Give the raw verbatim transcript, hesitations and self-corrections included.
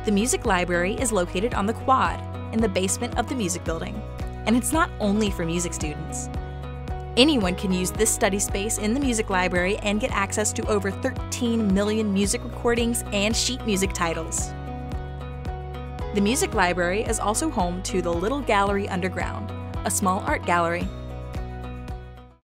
The music library is located on the quad in the basement of the music building, and it's not only for music students. Anyone can use this study space in the music library and get access to over thirteen million music recordings and sheet music titles. The music library is also home to the Little Gallery Underground, a small art gallery